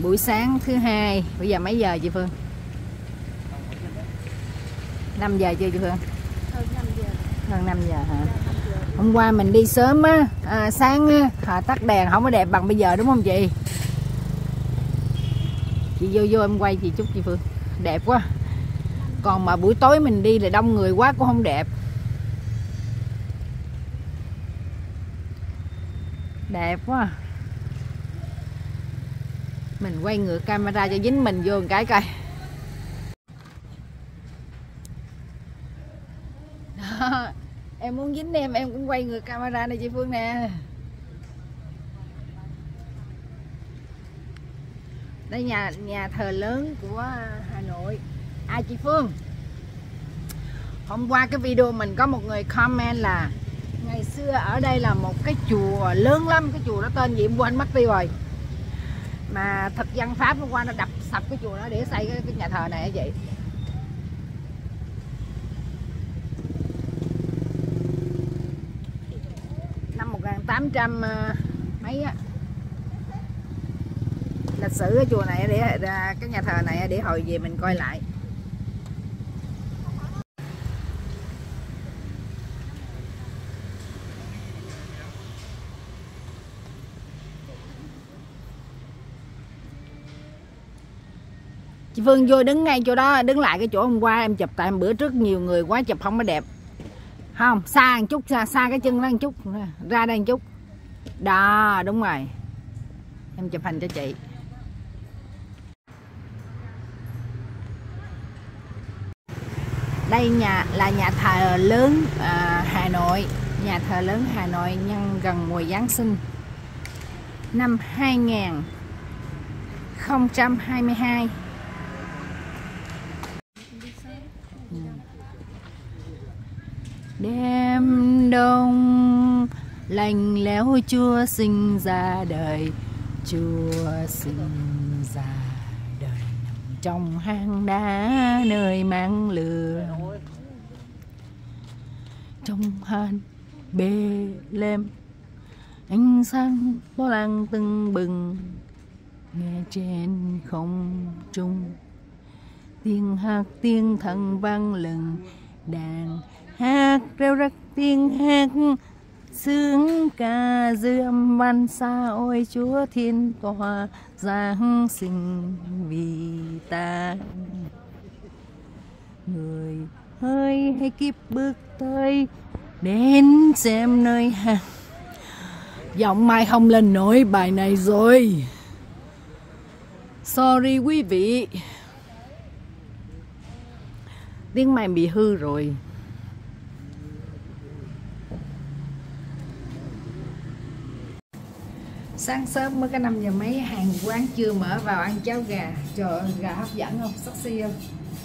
Buổi sáng thứ hai. Bây giờ mấy giờ chị Phương? 5 giờ chưa chị Phương? Hơn 5 giờ. Hơn 5 giờ hả? Hôm qua mình đi sớm á, sáng á, tắt đèn không có đẹp bằng bây giờ đúng không chị? Chị vô em quay chị chút chị Phương. Đẹp quá. Còn mà buổi tối mình đi là đông người quá cũng không đẹp. Đẹp quá. Mình quay ngược camera cho dính mình vô một cái coi. Đó, em muốn dính em cũng quay ngược camera này chị Phương nè. Đây nhà thờ lớn của Hà Nội. Chị Phương, hôm qua cái video mình có một người comment là ngày xưa ở đây là một cái chùa lớn lắm. Cái chùa đó tên gì em quên mất đi rồi. Mà thực dân Pháp hôm qua nó đập sập cái chùa đó để xây cái nhà thờ này hả chị? Năm 1800 mấy á. Lịch sử cái chùa này để cái nhà thờ này để hồi về mình coi lại. Chị Phương vô đứng ngay chỗ đó, đứng lại cái chỗ hôm qua em chụp, tại bữa trước nhiều người quá chụp không có đẹp. Không, xa một chút, xa cái chân đó một chút, ra đây một chút. Đó, đúng rồi. Em chụp hình cho chị. Đây là nhà thờ lớn Hà Nội. Nhà thờ lớn Hà Nội nhân gần mùa Giáng sinh năm 2022. Đêm đông lạnh lẽo Chúa sinh ra đời. Chúa sinh ra đời nằm trong hang đá nơi mang lửa. Trong hang bê lem ánh sáng bó lăng tưng bừng, nghe trên không trung tiếng hát tiếng thần vang lừng, đàn hát reo rắc tiếng hát sướng ca dư âm văn xa. Ôi Chúa Thiên Tòa giáng sinh vì ta. Người ơi hãy kịp bước tới đến xem nơi hàng. Giọng mai không lên nổi bài này rồi, sorry quý vị, tiếng mai bị hư rồi. Sáng sớm mới có 5 giờ mấy, hàng quán chưa mở, vào ăn cháo gà. Trời ơi, gà hấp dẫn không? Sexy không?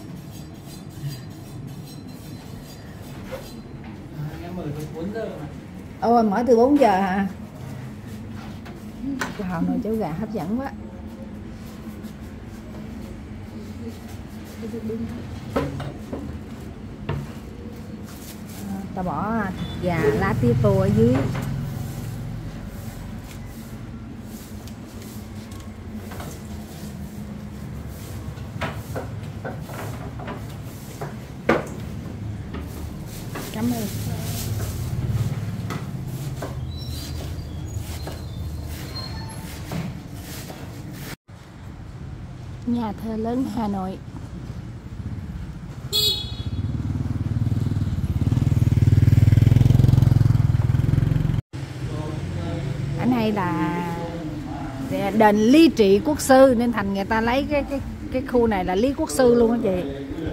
Em mở từ 4 giờ mà. Ồ, mở từ 4 giờ hả? Wow, nồi cháo gà hấp dẫn quá. Ta bỏ thịt gà lá tía tô ở dưới. Cảm ơn. Nhà thờ lớn Hà Nội. Ở đây là đền Lý Trị Quốc sư nên thành người ta lấy cái khu này là Lý Quốc sư luôn á chị.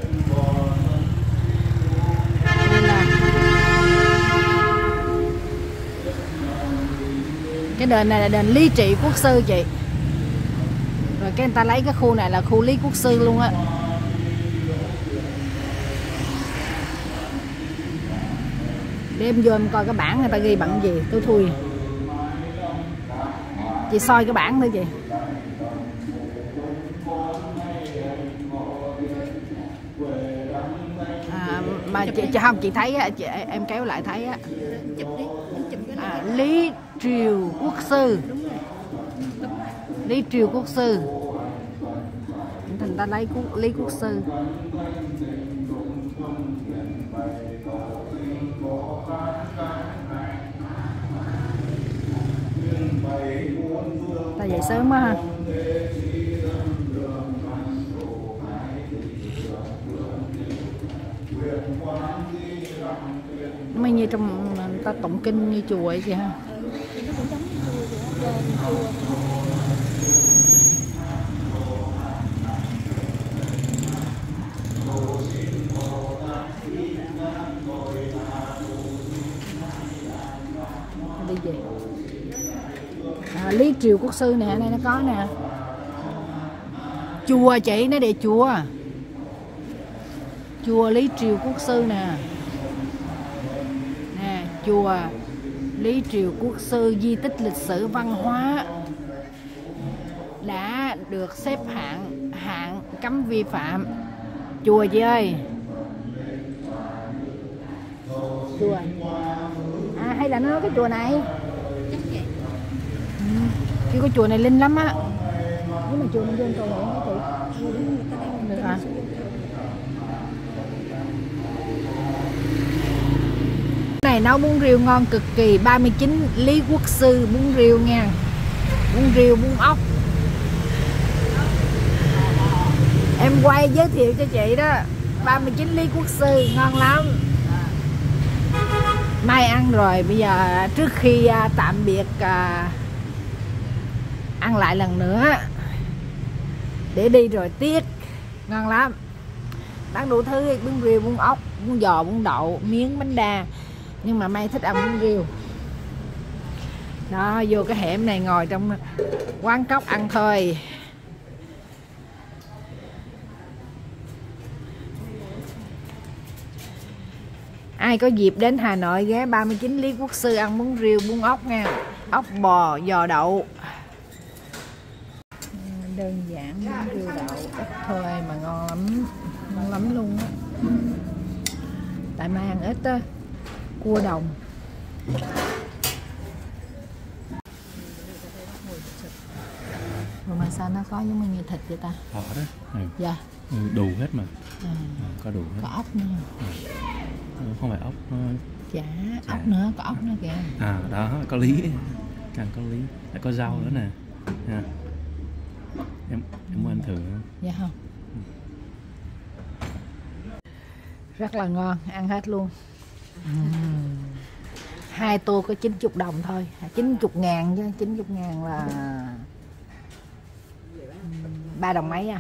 Cái đền này là đền Lý Trị Quốc sư chị. Rồi cái người ta lấy cái khu này là khu Lý Quốc sư luôn á. Để em vô em coi cái bảng người ta ghi bằng gì, tôi thui. Chị soi cái bảng thôi chị. Mà chị không, chị thấy á, em kéo lại thấy á. Chụp đi, chụp cái Lý Triều Quốc sư. Đúng rồi. Lý Triều Quốc sư. Thành ta lấy Lý Quốc sư. Ta dậy sớm quá ha. Mấy như trong ta tụng kinh như chùa vậy kìa ha. Đi về. Lý Triều Quốc sư nè, đây nó có nè. Chùa chị, nó để chùa. Chùa Lý Triều Quốc sư nè. Nè, chùa Lý Triều Quốc sư, di tích lịch sử văn hóa, đã được xếp hạng cấm vi phạm. Chùa chị ơi. Chùa. Hay là nó nói cái chùa này. Cái chùa này linh lắm á. Nhưng mà chùa này vô cầu nguyện hả chị? Được hả? Này nấu bún riêu ngon cực kỳ. 39 Lý Quốc sư bún riêu nha. Bún riêu, bún ốc. Em quay giới thiệu cho chị đó. 39 Lý Quốc sư ngon lắm. Mai ăn rồi, bây giờ trước khi tạm biệt ăn lại lần nữa để đi rồi tiếc. Ngon lắm, bán đủ thứ, bún riêu, bún ốc, bún giò, bún đậu, miếng bánh đa, nhưng mà Mai thích ăn bún riêu. Đó, vô cái hẻm này ngồi trong quán cóc ăn thôi. Ai có dịp đến Hà Nội ghé 39 Lý Quốc sư ăn bún riêu, bún ốc nha. Ốc bò, giò đậu. Đơn giản, bún riêu đậu ít thôi mà ngon lắm. Ngon lắm luôn á. Tại Mai ăn ít á. Cua đồng. Rồi mà sao nó có giống như thịt vậy ta? Có đó. Dạ. Đủ hết mà. Có đủ hết. Có ốc nữa. Không phải ốc. Chả, ốc nữa, có ốc nữa kìa. Đó, có lý. Càng có lý. Lại có rau nữa nè. Em muốn ăn thử không? Dạ không. Rất là ngon, ăn hết luôn. 2 tô có 90 đồng thôi. 90.000 chứ, 90.000 là 3 đồng mấy à.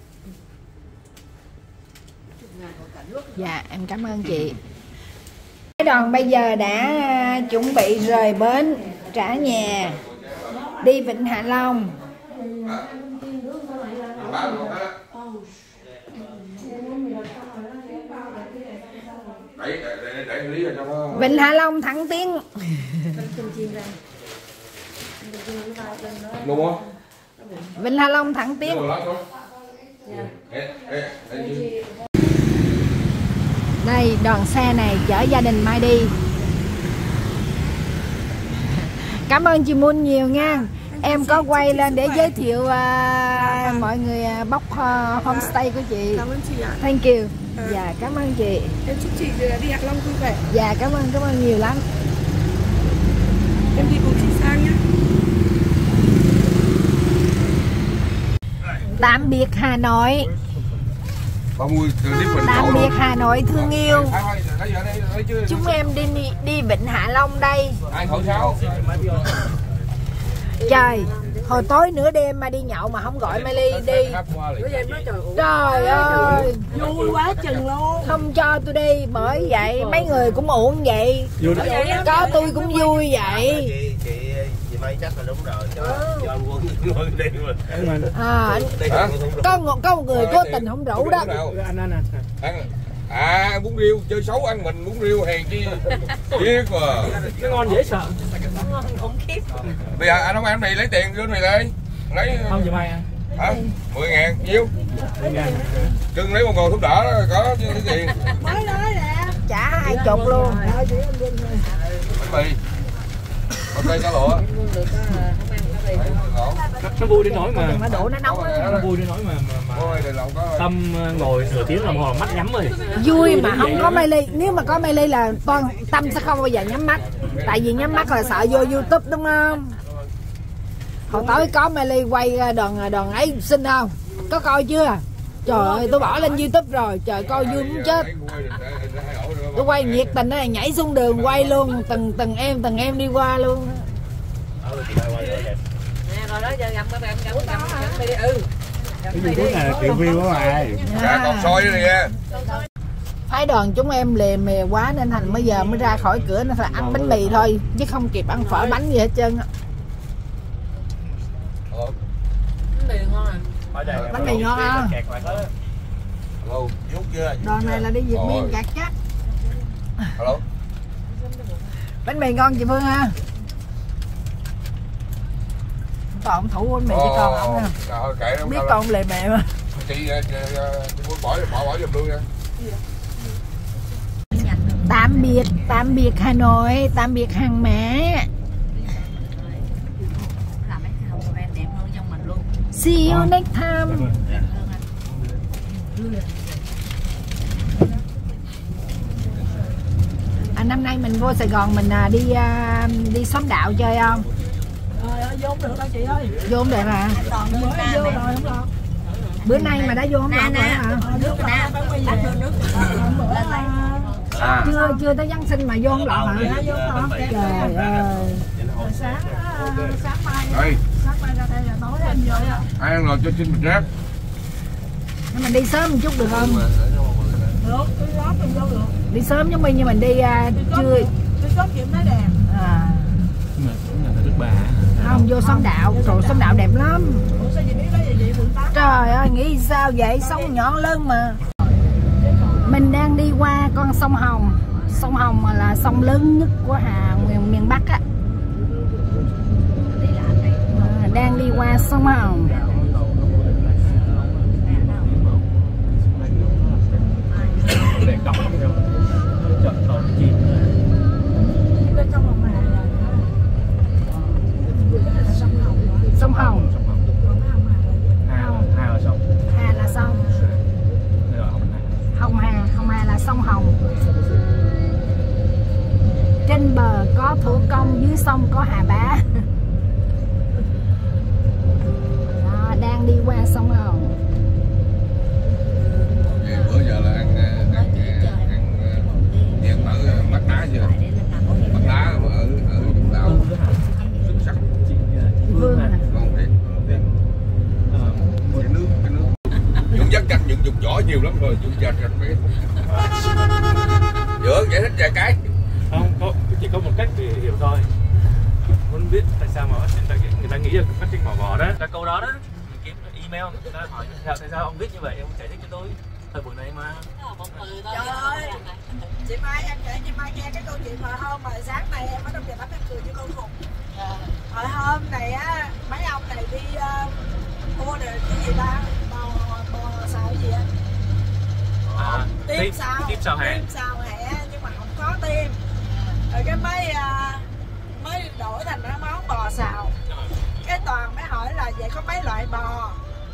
Dạ, em cảm ơn chị. Cái đoàn bây giờ đã chuẩn bị rời bến trả nhà, đi Vịnh Hạ Long. Vịnh Hạ Long thẳng tiến. Vịnh Hạ Long thẳng tiến. Đây, đoàn xe này chở gia đình Mai đi. Cảm ơn chị Moon nhiều nha. Em có quay lên để giới thiệu mọi người bóc homestay của chị. Cảm ơn chị ạ. Thank you. Dạ, cảm ơn chị. Em chúc chị đi Hạ Long vui vẻ. Dạ, cảm ơn nhiều lắm. Em đi cùng chị Sang nhé. Tạm biệt Hà Nội. Tạm biệt Hà Nội thương yêu. Chúng em đi Vịnh Hạ Long đây. Trời, hồi tối nửa đêm mà đi nhậu mà không gọi Mai Ly đi. Trời ơi, vui quá chừng luôn. không cho tôi đi, bởi vậy mấy người cũng uổng vậy. Có tôi cũng vui vậy. Chị Mai chắc là đúng rồi, cho anh Quân đi Có một người cố tình không rủ đó. Ăn bún riêu chơi xấu, ăn mình bún riêu hèn chi biết mà Nó ngon dễ sợ. Ngon khủng khiếp. bây giờ anh không ăn này lấy tiền vô này đây lấy Không chị Mai ăn. hả? 10.000 nhiêu? 10.000. Cưng lấy một ngồi thuốc đỏ đó, có cái tiền Mới nói nè. Trả 20 luôn. bánh mì con tây cá lụa Nó vui đến nỗi mà nó đổ nó nóng nó vui đến nỗi mà Tâm ngồi nửa tiếng đồng hồ mắt nhắm rồi. vui mà không có mê ly. Nếu mà có mê ly là Tâm sẽ không bao giờ nhắm mắt, tại vì nhắm mắt là sợ vô YouTube đúng không? Hồi tối có mê ly quay đoàn ấy xinh không, có coi chưa? Trời ơi tôi bỏ lên YouTube rồi, trời coi vui muốn chết. Tôi quay nhiệt tình này, nhảy xuống đường quay luôn, từng em đi qua luôn. Rồi đó giờ gặp đi. Cái gì cũng là triệu view đó mà. Dạ còn soi nữa nè. Phái đoàn chúng em lề mề quá nên thành bây giờ mới ra khỏi cửa nó phải ăn bánh mì thôi chứ không kịp ăn phở bánh gì hết trơn á. Bánh mì ngon không? Đoàn này là đi Việt Miên cạc chắc. Bánh mì ngon chị Phương ha. Còn thủ bánh mì chứ con ổng nha. Biết con lề mẹ mà. Chị muốn bỏ giùm luôn nha. Tạm biệt Hà Nội, tạm biệt hàng mẹ. See you next time. Năm nay mình vô Sài Gòn mình đi xóm đạo chơi không? Vô không được đâu chị ơi. Vô không được hả? Vô rồi không được. Bữa nay mà đã vô không được hả? Chưa tới Giáng sinh mà vô không lọt hả? Trời ơi. Sáng mai ra đây là nói anh vô. Ai ăn rồi cho xin mình rác. Mình đi sớm một chút được không? Được, tôi lót mình vô được. Đi sớm giống như mình đi trưa. Tôi sớm kiểm thấy đẹp. Đức Bà. Không, vô xóm đạo, trời xóm đạo đẹp lắm. Ủa sao chị biết đó vậy quận 8? Trời ơi, nghĩ sao vậy, sông nhỏ lớn mà. Mình đang đi qua con sông Hồng. Sông Hồng là sông lớn nhất của miền Bắc á. Đang đi qua sông Hồng. Sông Hồng. Hà là sông. Hồng Hà là sông Hồng. Trên bờ có Thủ Công, dưới sông có Hà Bá. Đó, đang đi qua sông Hồng. Bữa giờ là ăn ở Bát Đá chưa? Bát Đá mà ở Vũng Tàu. Xuất sắc. Vương à. Ngon thiệt. Cái nước. Dùng dắt canh, dùng vỏ nhiều lắm rồi, dùng dắt canh mấy. Dựa giải thích vài cái. Không, chỉ có một cách để hiểu thôi. Muốn biết tại sao mà người ta nghĩ là phát triển bỏ đó. Là câu đó đó. Mình kiếm email người ta hỏi tại sao ông viết như vậy, ông giải thích cho tôi. Thời buổi này mà. Trời ơi, chị Mai em kể chị Mai nghe cái câu chuyện hồi hôm mà sáng nay em ở trong nhà bánh em cười như con khùng. Hồi hôm này á, mấy ông này đi mua được cái gì ta, bò xào gì á, tim xào hẹ nhưng mà không có tim, rồi cái mới đổi thành cái món bò xào. Cái Toàn mới hỏi là vậy có mấy loại bò.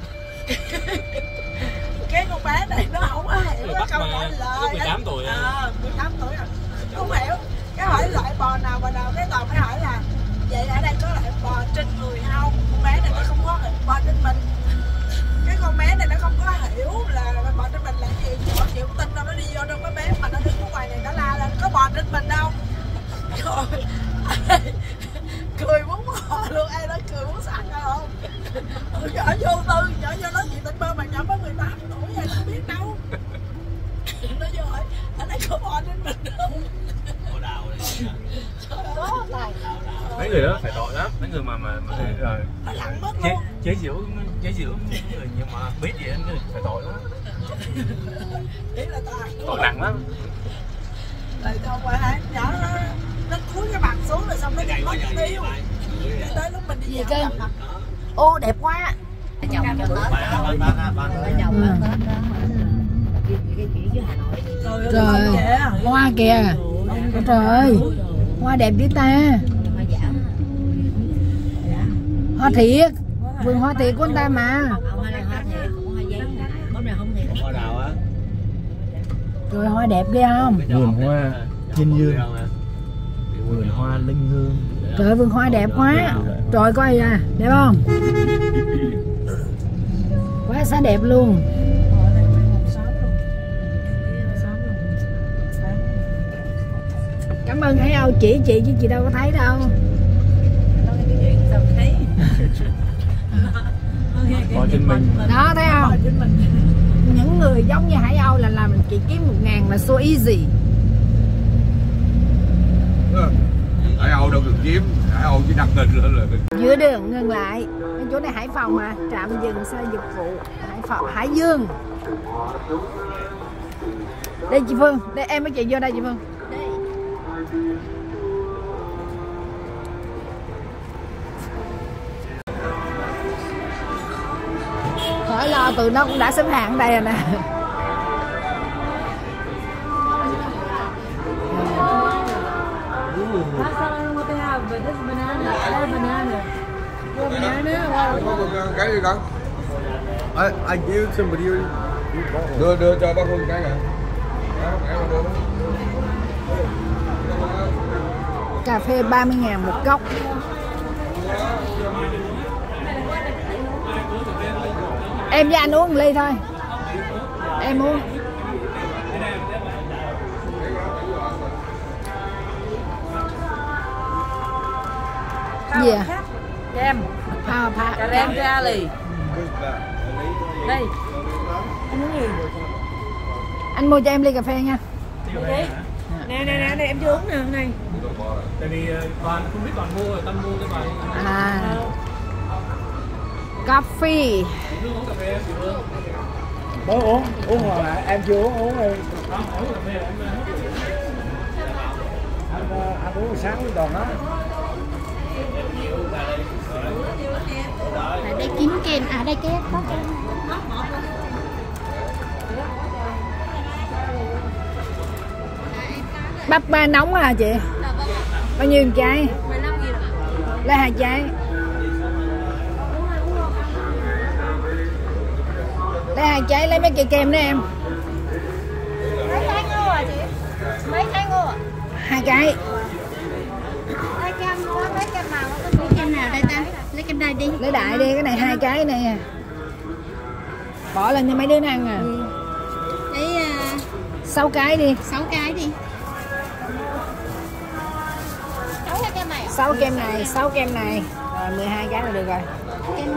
Cái con bé này nó không có hiểu cái câu trả lời. 18 tuổi 18 tuổi rồi không hiểu. Cái hỏi loại bò nào bò nào, cái Toàn mới hỏi là vậy ở đây có loại bò trên người không. Con bé này nó không có hiểu bò trên mình. Cái con bé này nó không có hiểu là bò trên mình là gì. Họ chịu tin đâu, nó đi vô trong cái bếp mà nó đứng ở ngoài này nó la lên có bò trên mình đâu. Rồi cười muốn bò luôn, ai đó cười muốn sẵn không. Nhỏ vô tư, nhỏ vô nói chuyện tình bơ mà nhỏ mới 18 tuổi ai đâu biết đâu. Nó vô hỏi ở đây có bò trên mình không. Mấy người đó phải tội lắm, mấy người mà lặng mất luôn. chế giễu người nhưng mà biết gì anh phải tội lắm. Ý là tội nặng lắm. Rồi không phải hả, nhỏ nó cúi cái mặt xuống rồi xong nó chạy mất cái tiêu. Tới lúc mình đi về Ô đẹp quá. Trời hoa kìa. Trời ơi, hoa đẹp với ta. Hoa thiệt, vườn hoa thiệt của anh ta mà. Ông hay là hoa thiệt, hoa giấy, bóng này không thiệt. Hoa đào á. Rồi hoa đẹp ghê không? Vườn hoa Thiên Dương, vườn hoa Linh Hương. Trời ơi, vườn hoa đẹp quá. Trời coi à, đẹp không? Quá xá đẹp luôn. Cảm ơn Hải Âu chỉ chị chứ chị đâu có thấy đâu. Coi trên mình. Đó thấy không? Những người giống như Hải Âu là làm chị kiếm 1.000 là so easy. Hải Âu đâu được kiếm, Hải Âu chỉ đặt hình lên là Giữa đường ngừng lại. Cái chỗ này Hải Phòng mà, trạm dừng xe dịch vụ Hải Phòng, Hải Dương. Đây chị Phương, đây em với chị vô đây chị Phương. Khỏi lo, tụi nó cũng đã xếp hàng ở đây rồi nè. cái gì con? I give somebody. Đưa cho bác Hương cái nè. Cà phê 30.000 một cốc. Em với anh uống một ly thôi. Em uống. Gì à? Kem. Cà rem ra lì. Đây. Anh muốn gì? Anh mua cho em ly cà phê nha. Nè, em chưa uống nè hôm nay. Tại vì toàn không biết toàn mua rồi, Tâm mua cái bài. À. Coffee. Uống cà phê chị Hương. Bố uống hoặc là em chưa uống đi. Không, uống cà phê là Anh uống sáng với toàn đó. Ở đây kiếm kem, à đây cái có kem. Bắp ba nóng hả chị? Bao nhiêu trái? 15.000 ạ. Lấy 2 trái. Lấy 2 trái, lấy mấy cây kem nữa em. Mấy trái ngô à chị? Mấy trái ngô ạ? 2 cái. Lấy kem, lấy kem nào? Lấy kem nào đây ta? Lấy kem đây đi. Lấy đại đi, cái này 2 cái này à. Bỏ lên cho mấy đứa nó ăn à. Lấy 6 cái đi. 6 cái đi. 6 cái kem này. 6 kem này, 6 kem này. Rồi 12 cái là được rồi. Kem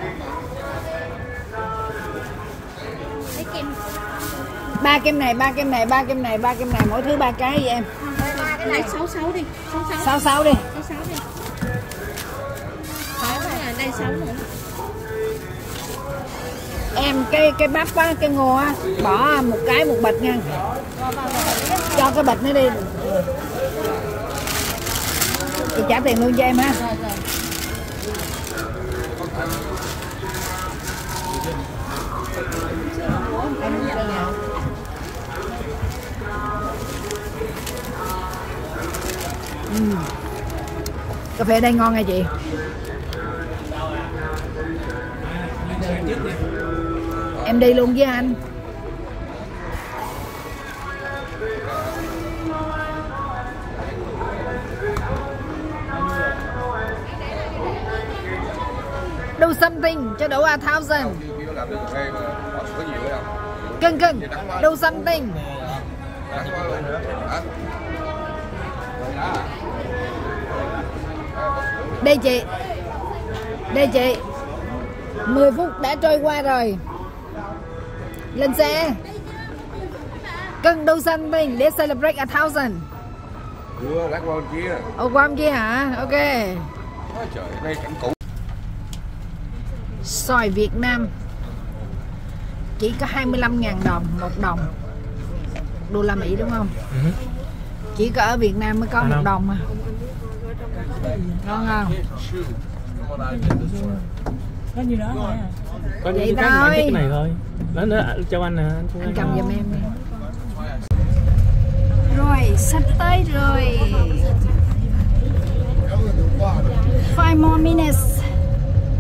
lấy kem 3 kem này, 3 kem này, 3 kem này, 3 kem này, mỗi thứ 3 cái vậy em. lấy 66 đi. 66 đi. 66 đi. 6 là đây 6 nữa. Em cái bắp á, cái ngô á, bỏ một cái một bịch nha. Cho cái bịch nó đi. Chị trả tiền luôn cho em ha. Cà phê đây ngon nha chị. Em đi luôn với anh. Do something cho đủ 1,000. Cưng cưng. Do something. Đây chị. Đây chị. 10 phút đã trôi qua rồi. Lên xe. Cưng do something để celebrate 1,000. Đưa lát qua bên kia. Ồ qua bên kia hả? Ok. Trời, đây cảnh cũ. Xoài Việt Nam chỉ có 25.000 đồng 1 đồng đô la Mỹ đúng không? Chỉ có ở Việt Nam mới có 1 đồng mà. Ngon không? Có gì đó thôi à. Có Vậy những cái thôi. cái này thôi. Đó cho anh nè. Anh cầm giùm em đi. Rồi, sắp tới rồi. 5 more minutes.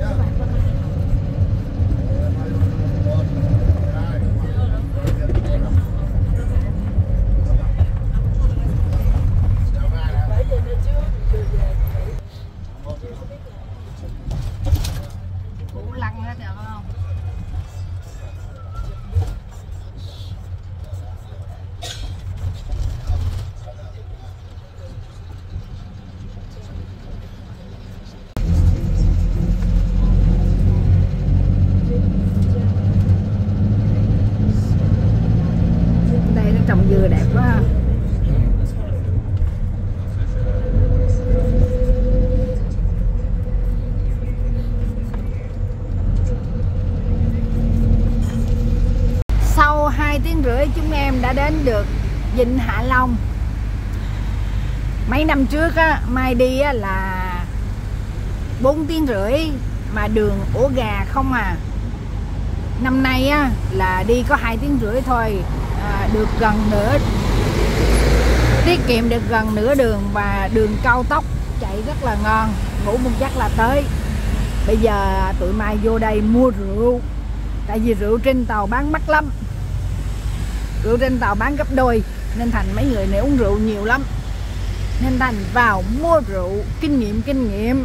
tiếng rưỡi chúng em đã đến được Vịnh Hạ Long. Mấy năm trước á, Mai đi á, là 4 tiếng rưỡi mà đường ổ gà không à. Năm nay á, là đi có 2 tiếng rưỡi thôi, được gần nửa, tiết kiệm được gần nửa đường và đường cao tốc chạy rất là ngon, ngủ một giấc là tới. Bây giờ tụi Mai vô đây mua rượu, tại vì rượu trên tàu bán mắc lắm, rượu trên tàu bán gấp đôi nên thành mấy người này uống rượu nhiều lắm nên thành vào mua rượu, kinh nghiệm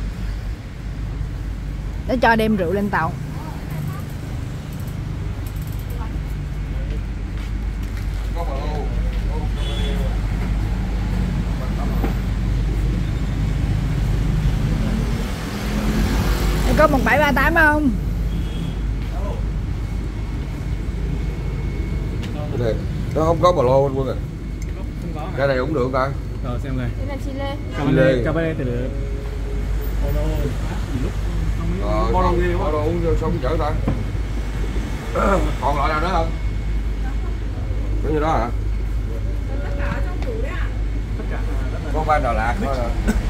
để cho đem rượu lên tàu. Có 1738 không? Này, nó không có bà lô anh Quân à. Cái này cũng được ta. Rồi xem này. Đây là chile. Cà phê từ được. Bao đồ uống vô xong chở ta. Còn loại nào nữa không? Có như đó hả? Có ban Đà Lạt thôi à.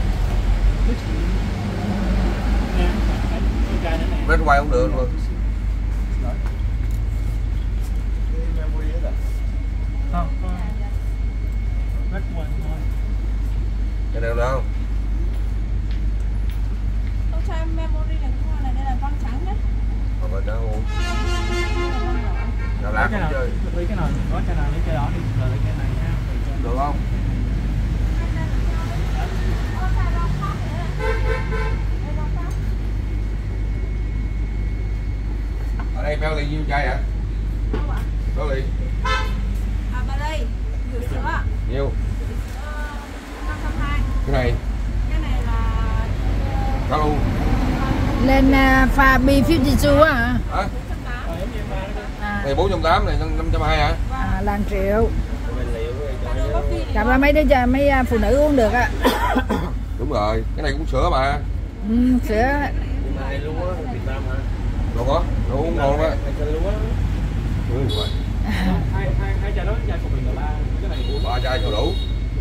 Bên ngoài không được luôn. Cái nào đâu? Ông cho em memory này cái hoa này, đây là con trắng đấy. Còn bên đó uống. Đà Lạt không chơi. Lấy cái nào, có cái nào lấy cái đó đi, rồi lấy cái này nha. Được không? Ở đây béo ly nhiêu chai hả? Béo ly. À bà đây, rượu sữa ạ. Nhiêu? 520. Cái này. Cái này là Cá luôn. Lên pha B52 á hả? Hả? Này 480 này 520 hả? Là 1 triệu. Cặp ra mấy đứa cho mấy phụ nữ uống được á. Đúng rồi, cái này cũng sữa mà. Sữa. Đâu có, nó uống ngon á. Hai chai đó, chai của mình là 3, cái này 3 chai cho đủ.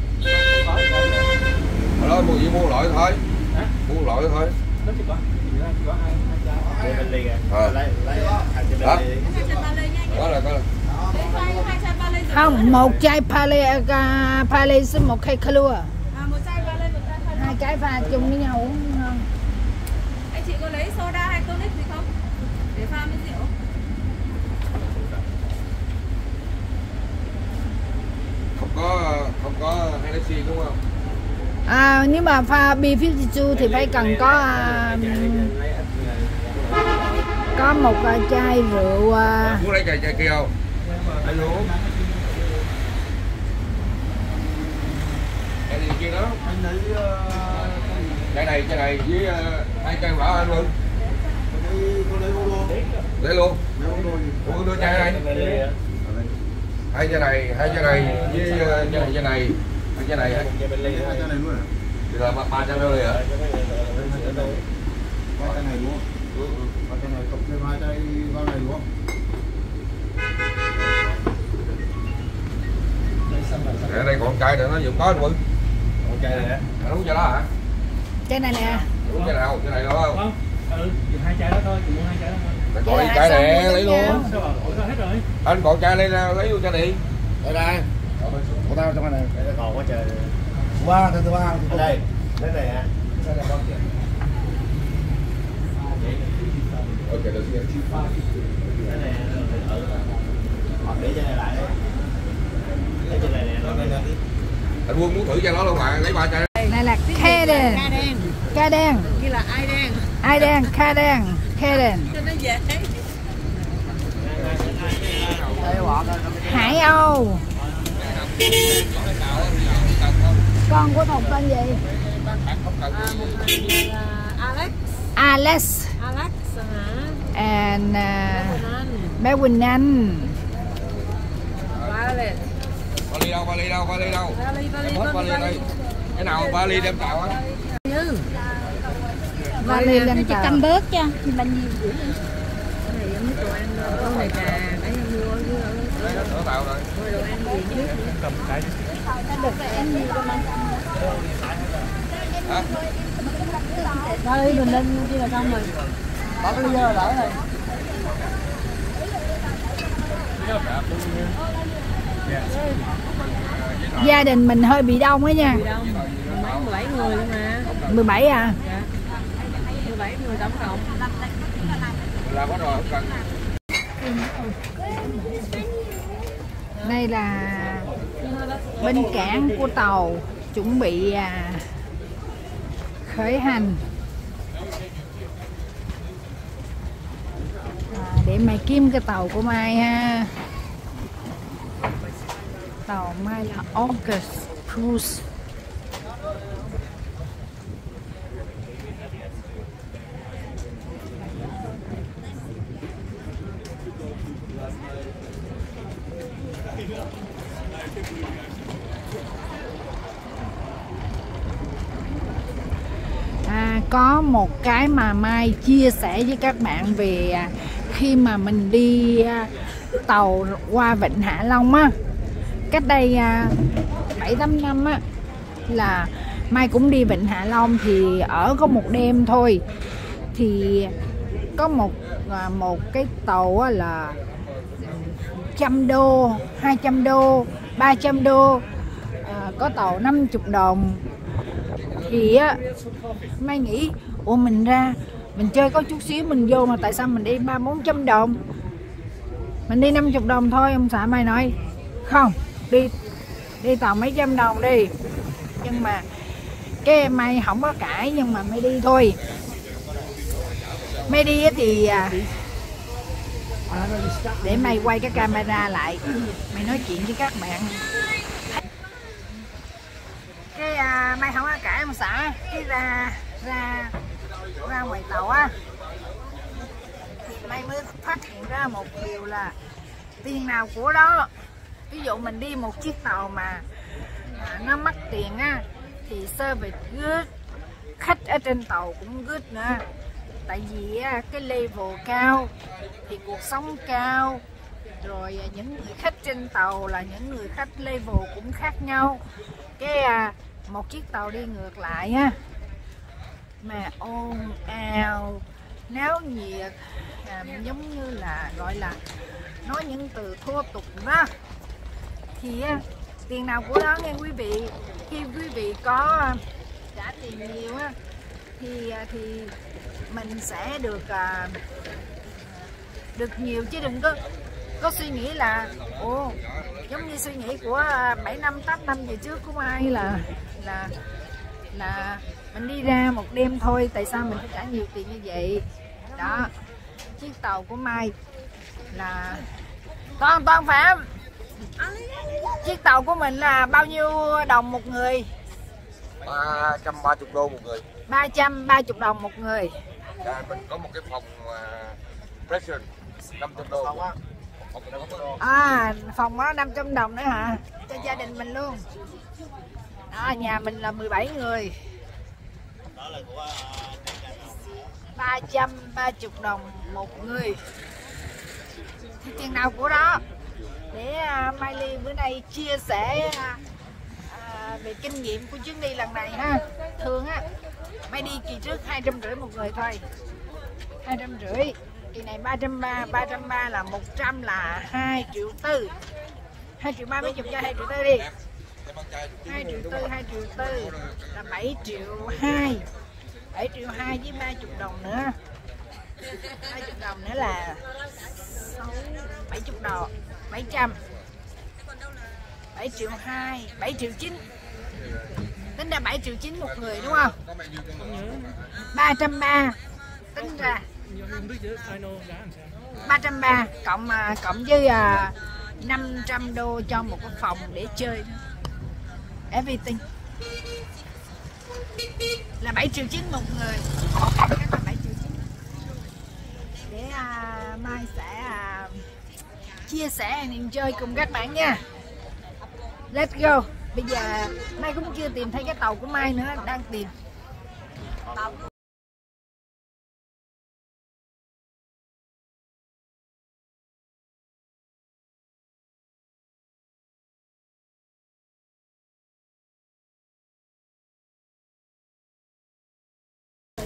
Ở đó mua gì mua loại thôi. Mua loại thôi. nó chỉ có hai chai. Bên ly kìa. Đó. Lấy Đó. có là Không, một chai pale với một khay Kahlua. một chai ba lên, một chai pha. Hai cái pha chung với nhau uống ngon. Anh chị có lấy soda hay tonic gì không? Để pha với rượu. Không có Hennessy đúng không? Nếu mà pha B52 thì phải cần có một chai rượu. Muốn lấy chai kia không? Anh uống. Chai gì kia đó? Chai này với 2 chai rõ anh luôn. Lấy luôn. Uống đưa chai này. Hai chai này với chai này, hai chai này hả? Thì là 3 chai béo ly hả? 3 chai này đúng không? 3 chai này cộng thêm 2 chai vào này đúng không? Ở đây còn chai nữa nó vẫn có anh Quân. Còn chai này á. Anh uống chai đó hả? Chai này nè. Uống chai nào? Chai này đó không? Hai chai đó thôi, chỉ mua hai chai đó thôi. Anh còn đi chai nè, lấy luôn. Sao hết rồi? Anh còn chai đây ra lấy luôn chai đi. Đây đây. Của tao trong này. Đây còn quá trời. Qua thứ ba. Ở đây. Cái này hả? Ok, được chưa? Cái này ở để cho này lại. Để cho này nè, nó lên đi. Anh Quân muốn thử chai đó luôn mà, lấy 3 chai. Này là Kaden. Kaden. Như là ai đen. Ai đen, Kaden. Kaden. Cho nó dễ. Hải Âu. Con của Thục tên gì? Alex. Alex. Alex hả? And bé Quỳnh Anh. Violet. Vali đâu? Vali. Hết vali đây. Cái nào vali đem tạo á? Vali lên tàu. Canh bớt cho, thì bao nhiêu? Cái này giống như đồ ăn con này trà, cái mua Ở tàu rồi. Cầm cái Hả? Thôi mình lên kia là xong rồi. Bỏ cái ly vô là đỡ rồi. Gia đình mình hơi bị đông á nha. 17 người mà. 17 à? Dạ. 17 người tổng cộng. Là có rồi, không cần. Đây là bên cảng của tàu chuẩn bị khởi hành để Mai kiếm cái tàu của Mai ha. Tàu Mai là August Cruise. Có một cái mà Mai chia sẻ với các bạn về khi mà mình đi tàu qua Vịnh Hạ Long á, cách đây 7-8 năm á, là Mai cũng đi Vịnh Hạ Long thì ở có một đêm thôi, thì có một cái tàu á là 100 đô, 200 đô, 300 đô, có tàu 50 đồng. Thì á Mai nghĩ ủa mình ra mình chơi có chút xíu mình vô mà tại sao mình đi 300-400 đồng, mình đi 50 đồng thôi. Ông xã Mai nói không, đi tàu mấy trăm đồng đi. Nhưng mà cái Mai không có cãi, nhưng mà Mai đi thôi. Mai đi thì để Mai quay cái camera lại, Mai nói chuyện với các bạn. Cái Mai không có cãi ông xã, cái ra ngoài tàu á thì Mai mới phát hiện ra một điều là tiền nào của đó. Ví dụ mình đi một chiếc tàu mà nó mắc tiền á thì service good, khách ở trên tàu cũng good nữa. Tại vì cái level cao thì cuộc sống cao, rồi những người khách trên tàu là những người khách level cũng khác nhau. Cái một chiếc tàu đi ngược lại á mà ồn ào náo nhiệt, giống như là gọi là nói những từ thô tục đó, thì tiền nào của đó nghe quý vị. Khi quý vị có trả tiền nhiều á thì mình sẽ được nhiều, chứ đừng có suy nghĩ là ồ, giống như suy nghĩ của 7-8 năm về trước của Mai là mình đi ra một đêm thôi, tại sao mình phải trả nhiều tiền như vậy đó. Chiếc tàu của Mai là Toàn Phạm, chiếc tàu của mình là bao nhiêu đồng một người? 330 đô một người. 330 đồng một người. Mình có một cái phòng present 500 đô. Phòng đó 500 đồng nữa hả? Cho gia đình mình luôn. Đó, nhà mình là 17 người. 330 đồng một người. Thì tiền nào của đó. Để Mai Ly bữa nay chia sẻ về kinh nghiệm của chuyến đi lần này ha. Thường á Mai đi kỳ trước 250 một người thôi, 250. Kỳ này 330 là 100 là 2,4 triệu, 2,3 triệu mấy chục cho 2,4 triệu đi, 2,4 triệu là 7,2 triệu, 7,2 triệu với 30 đồng nữa, 20 đồng nữa là 70 đồng, 700, 7,2 triệu, 7,9 triệu. Tính ra 7,9 triệu một người đúng không? 330 tính ra 330 cộng với 500 đô cho một cái phòng để chơi, everything là 7,9 triệu một người. Các là 7,9 triệu. Để Mai sẽ chia sẻ and enjoy cùng các bạn nha. Let's go. Bây giờ Mai cũng chưa tìm thấy cái tàu của Mai nữa, đang tìm.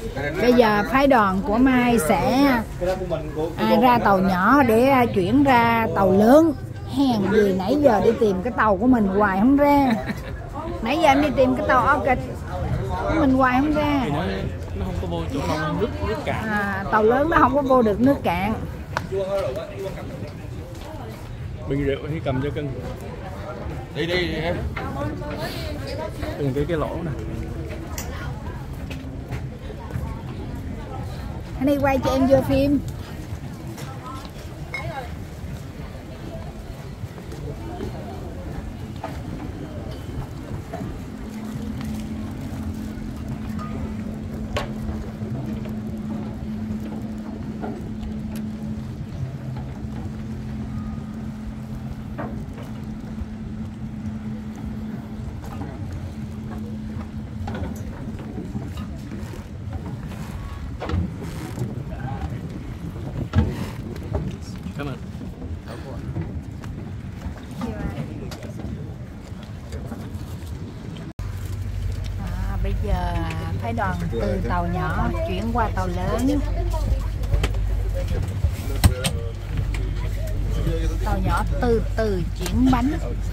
Bây giờ phái đoàn của Mai sẽ ra tàu nhỏ để chuyển ra tàu lớn. Hèn gì nãy giờ đi tìm cái tàu của mình hoài không ra. Nãy giờ em đi tìm cái tàu Orchid của mình hoài không ra. Nó không có vô chỗ nước cạn. Tàu lớn nó không có vô được nước cạn. Bình rượu thì cầm cho cân. Đi em. Từng cái lỗ này. Anh đi quay cho em vô phim. Cảm ơn. Bây giờ phái đoàn từ tàu nhỏ chuyển qua tàu lớn. Tàu nhỏ từ từ chuyển bánh.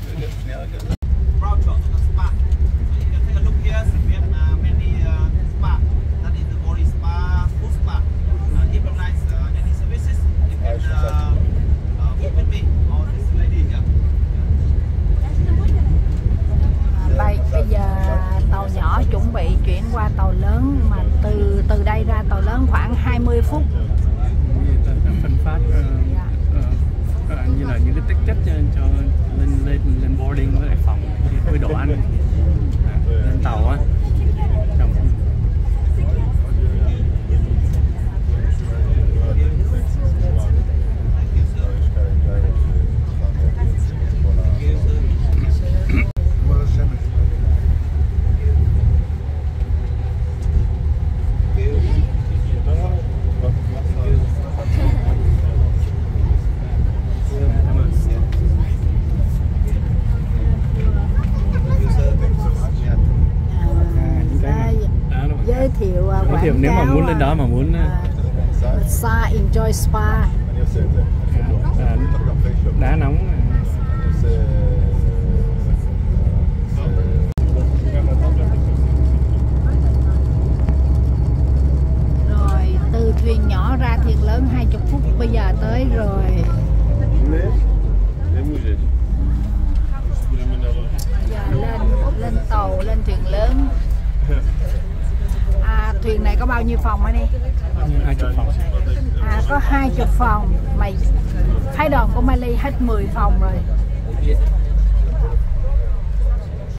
Bây giờ tàu nhỏ chuẩn bị chuyển qua tàu lớn, mà từ đây ra tàu lớn khoảng 20 phút. Phân phát như là những cái tích chất cho lên boarding với lại phòng với đồ ăn lên tàu á. Giới thiệu nếu mà muốn lên đó mà muốn Massage Enjoy Spa, đá nóng. Rồi từ thuyền nhỏ ra thuyền lớn 20 phút, bây giờ tới rồi. Giờ lên tàu, lên thuyền lớn. Thuyền này có bao nhiêu phòng hả đi? 20 phòng. Có 20 phòng. Mày phái đoàn của Miley hết 10 phòng rồi.